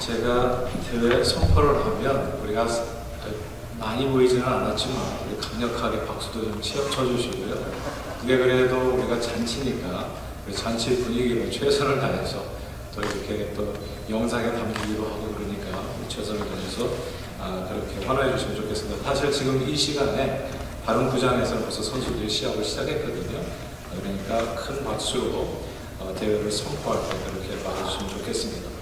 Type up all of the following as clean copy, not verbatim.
제가 대회 선포를 하면 우리가 많이 보이지는 않았지만 우리 강력하게 박수도 좀 쳐주시고요. 그게 그래도 우리가 잔치니까 잔치 분위기로 최선을 다해서 또 이렇게 또 영상에 담기기도 하고 그러니까 최선을 다해서 그렇게 환호해 주시면 좋겠습니다. 사실 지금 이 시간에 다른 구장에서 벌써 선수들이 시합을 시작했거든요. 그러니까 큰 박수로 대회를 선포할 때 그렇게 막아주시면 좋겠습니다.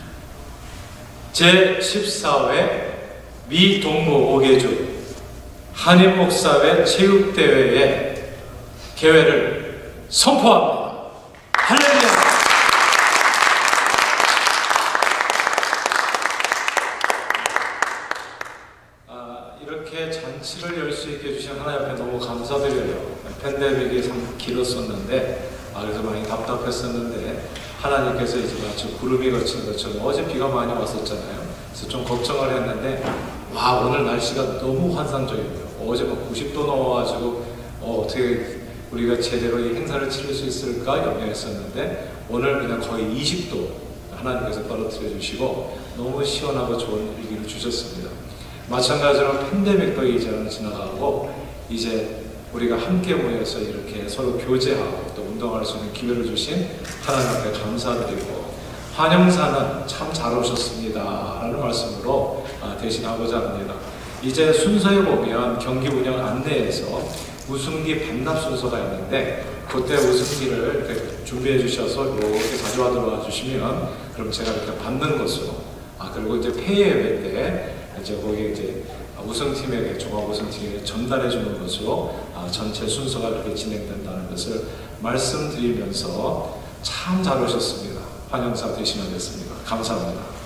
제14회 미동부 5개주 한인목사회 체육대회의 개회를 선포합니다. 할렐루야! 이렇게 잔치를 열 수 있게 해주신 하나님 앞에 너무 감사드려요. 팬데믹이 참 길었었는데 그래서 많이 답답했었는데 하나님께서 이제 마치 구름이 거친 것처럼 어제 비가 많이 왔었잖아요. 그래서 좀 걱정을 했는데 오늘 날씨가 너무 환상적이고요. 어제 막 90도 넘어가지고 어떻게 우리가 제대로 이 행사를 치를 수 있을까 염려했었는데 오늘 그냥 거의 20도 하나님께서 떨어뜨려 주시고 너무 시원하고 좋은 일기를 주셨습니다. 마찬가지로 팬데믹도 이제는 지나가고 이제 우리가 함께 모여서 이렇게 서로 교제하고 또 운동할 수 있는 기회를 주신 하나님 앞에 감사드리고 환영사는 참 잘 오셨습니다 라는 말씀으로 대신하고자 합니다. 이제 순서에 보면 경기 운영 안내에서 우승기 반납 순서가 있는데 그때 우승기를 이렇게 준비해 주셔서 이렇게 가져와 들어와 주시면 그럼 제가 이렇게 받는 것으로 그리고 이제 폐예회 때 이제 거기에 이제 우승팀에게 종합 우승팀에게 전달해 주는 것으로 전체 순서가 그렇게 진행된다는 것을 말씀드리면서 참 잘 오셨습니다. 환영사 대신하겠습니다. 감사합니다.